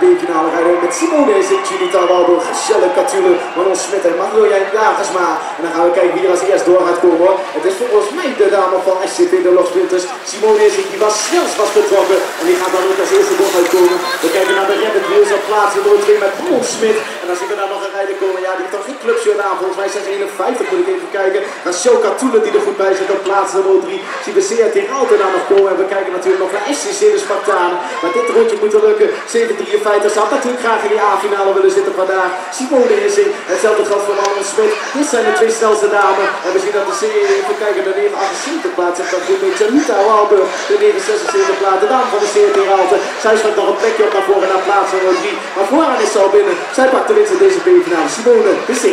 B-finale rijden met Simone Hissink, Julita Walburg, Shelle Catule, Manon Smit en Marjolein Jagersma. En dan gaan we kijken wie er als eerst door gaat komen. Het is volgens mij de dame van SCP de Logsprinters. Simone Hissink die was snelst betrokken en die gaat dan ook als eerste door uitkomen. We kijken naar de Rabbit Wheels op plaats nummer 2 met Manon Smit. En dan zie ik er dan nog een rijder komen. Ja, die heeft toch geen clubshirt aan. Volgens mij 651 moet ik even kijken. Dan Shelle Catule die er goed bij zit op plaats nummer 3. Zien we Seat Tiralten daar nog komen. En we kijken natuurlijk nog naar SCC de Spartanen. Maar dit rondje moet er lukken. 753 had natuurlijk graag in die A-finale willen zitten vandaag. Simone Hissink. Hetzelfde geldt voor Manon Smit. Dit zijn de twee snelste dames. En we zien dat de serie, even kijken, de 978 plaats heeft dat goed met Julita Walburg. De 976 plaats, de dame van de Seat Tiralten. Zij schrijft nog een plekje op naar voren naar plaats nummer 3. Maar vooraan is ze al binnen. Zij pakt de winst in deze B-finale. Simone Hissink.